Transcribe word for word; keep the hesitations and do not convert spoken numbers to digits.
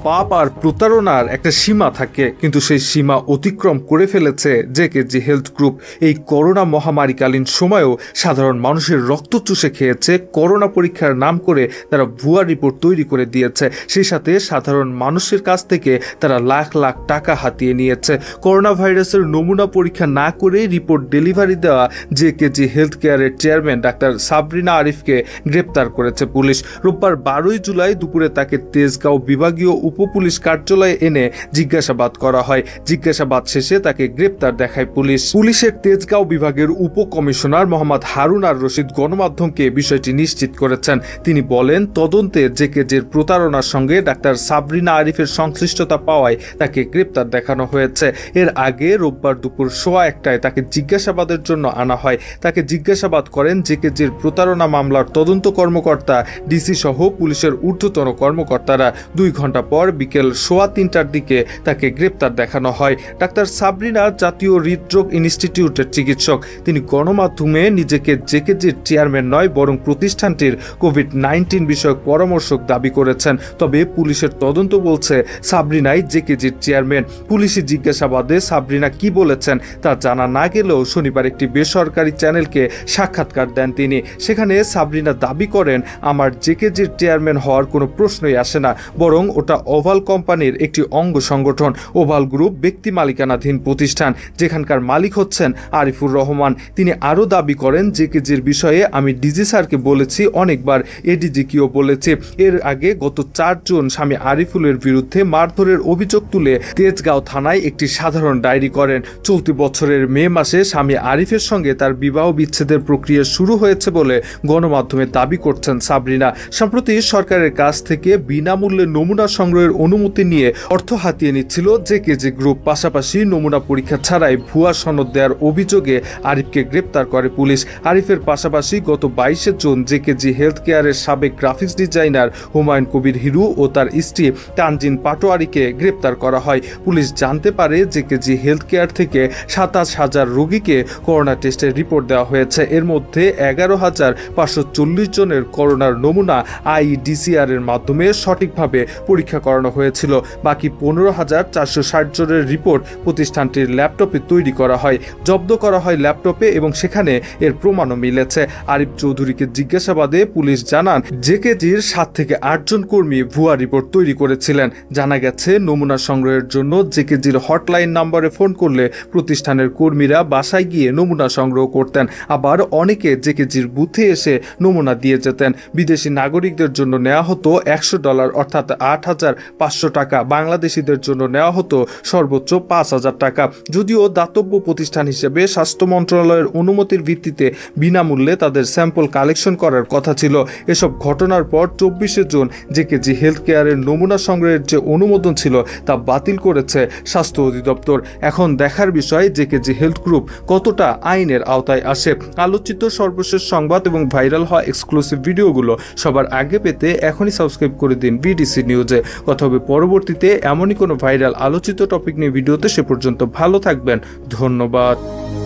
পাপ আর প্রতারণার একটা সীমা থাকে, কিন্তু সেই সীমা অতিক্রম করে ফেলেছে জেকেজি হেলথ গ্রুপ। এই করোনা মহামারীকালীন সময়েও সাধারণ মানুষের রক্ত চুষে খেয়েছে। করোনা পরীক্ষার নাম করে তারা ভুয়া রিপোর্ট তৈরি করে দিয়েছে। সেই সাথে সাধারণ মানুষের কাছ থেকে তারা লাখ লাখ টাকা হাতিয়ে নিয়েছে। করোনা ভাইরাসের নমুনা পরীক্ষা না করে রিপোর্ট ডেলিভারি দেওয়া জেকেজি হেলথ কেয়ারের চেয়ারম্যান ডাক্তার সাবরিনা আরিফকে গ্রেপ্তার করেছে পুলিশ। রোববার বারোই জুলাই দুপুরে তাকে তেজগাঁও বিভাগীয় উপপুলিশ কার্যালয়ে এনে জিজ্ঞাসাবাদ করা হয়। জিজ্ঞাসাবাদ শেষে তাকে গ্রেপ্তার দেখায় পুলিশ। পুলিশের তেজগাঁও বিভাগের উপকমিশনার মোহাম্মদ হারুন আর রশিদ গণমাধ্যমকে বিষয়টি নিশ্চিত করেছেন। তিনি বলেন, তদন্তে জেকেজির প্রতারণার সঙ্গে ডাক্তার সাবরিনা আরিফের সংশ্লিষ্টতা পাওয়ায় তাকে গ্রেপ্তার দেখানো হয়েছে। এর আগে রোববার দুপুর সোয়া একটায় তাকে জিজ্ঞাসাবাদের জন্য আনা হয়। তাকে জিজ্ঞাসাবাদ করেন জেকেজির প্রতারণা মামলার তদন্ত কর্মকর্তা, ডিসি সহ পুলিশের ঊর্ধ্বতন কর্মকর্তারা। দুই ঘন্টা পর বিকেল সোয়া তিনটার দিকে তাকে গ্রেপ্তার দেখানো হয়। ডাক্তার সাবরিনা জাতীয় হৃদরোগ ইনস্টিটিউটের চিকিৎসক। তিনি গণমাধ্যমে নিজেকে জেকেজির চেয়ারম্যান নয়, বরং প্রতিষ্ঠানটির কোভিড নাইন্টিন বিষয়ক পরামর্শক দাবি করেছেন। তবে পুলিশের তদন্ত বলছে সাবরিনাই জেকেজির চেয়ারম্যান। পুলিশি জিজ্ঞাসাবাদে সাবরিনা কি বলেছেন তা জানা না গেলেও শনিবার একটি বেসরকারি চ্যানেলকে সাক্ষাৎকার দেন তিনি। সেখানে সাবরিনা দাবি করেন, আমার জেকেজির চেয়ারম্যান হওয়ার কোনো প্রশ্নই আসে না, বরং ওটা ওভাল কোম্পানির একটি অঙ্গ সংগঠন। ওভাল গ্রুপ ব্যক্তি মালিকানাধীন প্রতিষ্ঠান, যেখানকার মালিক হচ্ছেন আরিফুর রহমান। তিনি আরও দাবি করেন, জেকেজির বিষয়ে আমি ডিজি স্যারকে বলেছি, অনেকবার এডিজিকেও বলেছি। এর আগে গত চার জুন স্বামী আরিফুলের বিরুদ্ধে মারধরের অভিযোগ তুলে তেজগাঁও থানায় একটি সাধারণ ডায়েরি করেন। চলতি বছরের মে মাসে স্বামী আরিফের সঙ্গে তার বিবাহ বিচ্ছেদের প্রক্রিয়া শুরু হয়েছে বলে গণমাধ্যমে দাবি করছেন সাবরিনা। সম্প্রতি সরকারের কাছ থেকে বিনামূল্যে নমুনা সংগ্রহের অনুমতি নিয়ে অর্থ হাতিয়ে নিচ্ছিল জেকেজি গ্রুপ। পাশাপাশি নমুনা পরীক্ষা ছাড়াই ভুয়া সনদ দেওয়ার অভিযোগে আরিফকে গ্রেপ্তার করে পুলিশ। আরিফের পাশাপাশি গত বাইশে জুন জেকেজি হেলথ কেয়ারের সাবেক গ্রাফিক্স ডিজাইনার হুমায়ুন কবির হিরু ও তার স্ত্রী তানজিন পাটোয়ারিকে গ্রেপ্তার করা হয়। পুলিশ জানতে পারে জেকেজি হেলথ কেয়ার থেকে সাতাশ হাজার রোগীকে করোনা টেস্টের রিপোর্ট দেওয়া হয়েছে। এর মধ্যে এগারো হাজার পাঁচশো চল্লিশ জনের করোনার নমুনা আইডিসিআর এর মাধ্যমে সঠিকভাবে পরীক্ষা করানো হয়েছিল। বাকি পনেরো হাজার চারশো ষাট জনের রিপোর্ট প্রতিষ্ঠানটির ল্যাপটপে তৈরি করা হয়। জব্দ করা হয় ল্যাপটপে এবং সেখানে এর প্রমাণও মিলেছে। আরিফ চৌধুরীকে জিজ্ঞাসাবাদে পুলিশ জানান, জেকেজির সাত থেকে আটজন কর্মী ভুয়া রিপোর্ট তৈরি করেছিলেন। জানা গেছে, নমুনা সংগ্রহের জন্য জেকেজির হটলাইন নম্বরে ফোন করলে প্রতিষ্ঠানের কর্মীরা বাসায় গিয়ে নমুনা সংগ্রহ করতেন। আবার অনেকে জেকেজির বুথে এসে নমুনা দিয়ে যেতেন। বিদেশি নাগরিকদের জন্য নেওয়া হতো একশো ডলার অর্থাৎ আট হাজার পাঁচশো টাকা। বাংলাদেশিদের জন্য নেওয়া হতো সর্বোচ্চ পাঁচ হাজার টাকা। যদিও দাতব্য প্রতিষ্ঠান হিসেবে স্বাস্থ্য মন্ত্রণালয়ের অনুমতির ভিত্তিতে বিনামূল্যে তাদের স্যাম্পল কালেকশন করার কথা ছিল। এসব ঘটনার পর চব্বিশে জুন জেকেজি হেলথ কেয়ারের নমুনা সংগ্রহের যে অনুমোদন ছিল তা বাতিল করেছে স্বাস্থ্য অধিদপ্তর। এখন দেখার বিষয় জেকেজি হেলথ গ্রুপ কতটা আইনের আওতায় আসে। আলোচিত সর্বশেষ সংবাদ এবং ভাইরাল হওয়া এক্সক্লুসিভ ভিডিওগুলো সবার আগে পেতে এখনই সাবস্ক্রাইব করে দিন বিডিসি নিউজে। কথা হবে পরবর্তীতে এমনই কোনো ভাইরাল আলোচিত টপিক নিয়ে ভিডিওতে। সে পর্যন্ত ভালো থাকবেন, ধন্যবাদ।